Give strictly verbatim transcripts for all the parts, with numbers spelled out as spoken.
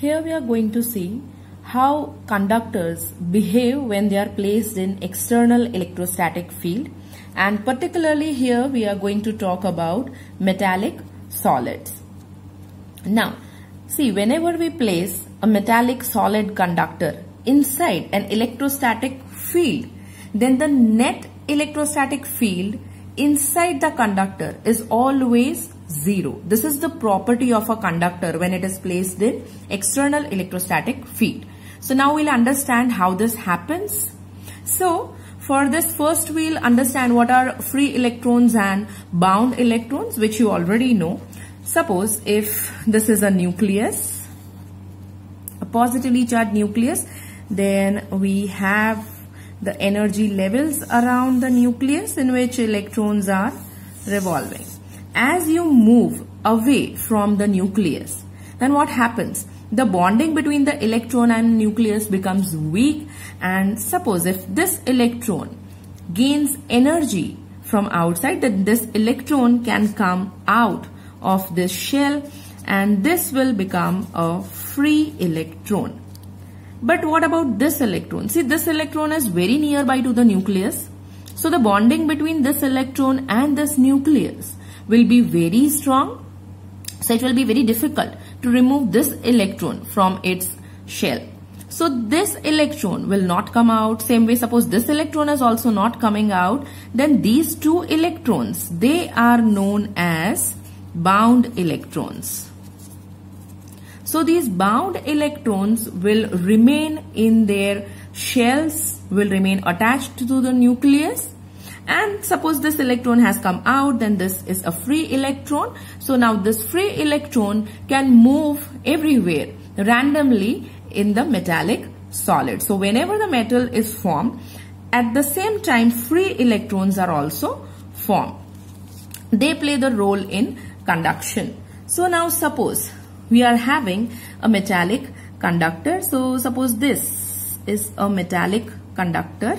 Here we are going to see how conductors behave when they are placed in external electrostatic field, and particularly here we are going to talk about metallic solids. Now see, whenever we place a metallic solid conductor inside an electrostatic field, then the net electrostatic field inside the conductor is always zero. This is the property of a conductor when it is placed in external electrostatic field. So now we'll understand how this happens. So for this, first we'll understand what are free electrons and bound electrons, which you already know. Suppose if this is a nucleus, a positively charged nucleus, then we have the energy levels around the nucleus in which electrons are revolving. As you move away from the nucleus, then what happens? The bonding between the electron and nucleus becomes weak, and suppose if this electron gains energy from outside, then this electron can come out of this shell and this will become a free electron. But what about this electron? See, this electron is very nearby to the nucleus. So the bonding between this electron and this nucleus will be very strong. So it will be very difficult to remove this electron from its shell. So this electron will not come out. Same way, suppose this electron is also not coming out, then these two electrons, they are known as bound electrons. So these bound electrons will remain in their shells, will remain attached to the nucleus. And suppose this electron has come out, then this is a free electron. So now this free electron can move everywhere randomly in the metallic solid. So whenever the metal is formed, at the same time free electrons are also formed. They play the role in conduction. So now suppose we are having a metallic conductor. So suppose this is a metallic conductor.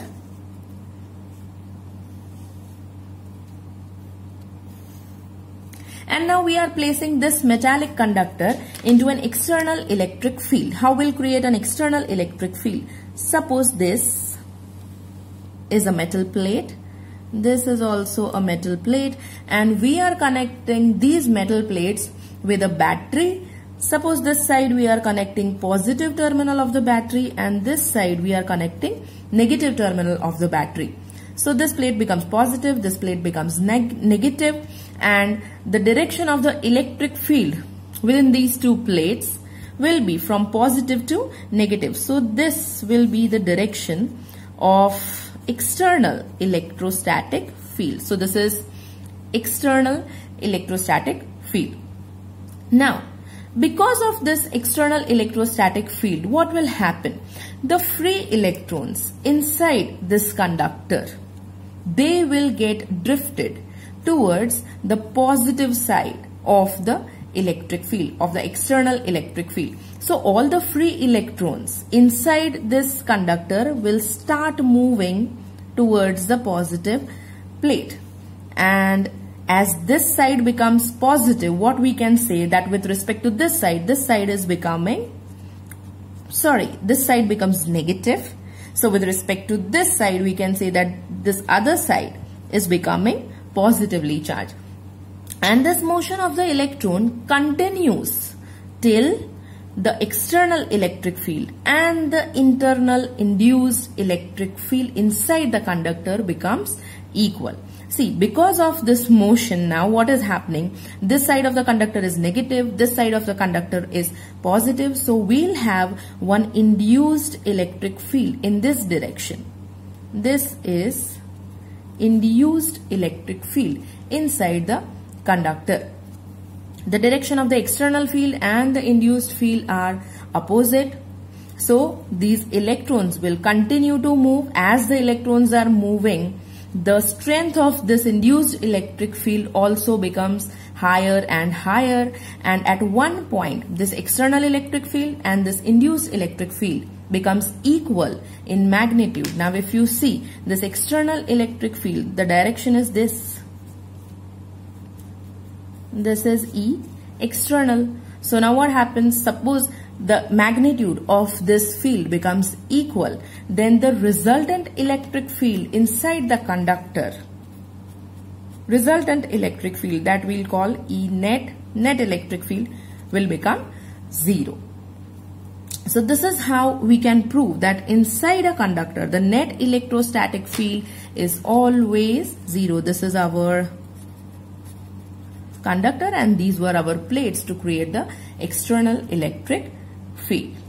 And now we are placing this metallic conductor into an external electric field. How will create an external electric field? Suppose this is a metal plate. This is also a metal plate, and we are connecting these metal plates with a battery. Suppose this side we are connecting positive terminal of the battery, and this side we are connecting negative terminal of the battery. So this plate becomes positive, this plate becomes neg negative, and the direction of the electric field within these two plates will be from positive to negative. So this will be the direction of external electrostatic field. So this is external electrostatic field. Now, because of this external electrostatic field, what will happen? The free electrons inside this conductor, they will get drifted towards the positive side of the electric field, of the external electric field. So all the free electrons inside this conductor will start moving towards the positive plate. And as this side becomes positive, what we can say that with respect to this side, this side is becoming, sorry, this side becomes negative. So with respect to this side, we can say that this other side is becoming positively charged. And this motion of the electron continues till the external electric field and the internal induced electric field inside the conductor becomes equal. See, because of this motion now, what is happening? This side of the conductor is negative, this side of the conductor is positive. So we'll have one induced electric field in this direction. This is induced electric field inside the conductor. The direction of the external field and the induced field are opposite. So these electrons will continue to move. As the electrons are moving, the strength of this induced electric field also becomes higher and higher. And at one point, this external electric field and this induced electric field becomes equal in magnitude. Now if you see this external electric field, the direction is this. This is E external. So now what happens? Suppose the magnitude of this field becomes equal, then the resultant electric field inside the conductor, resultant electric field that we'll call E net, net electric field, will become zero. So this is how we can prove that inside a conductor the net electrostatic field is always zero. This is our conductor and these were our plates to create the external electric field.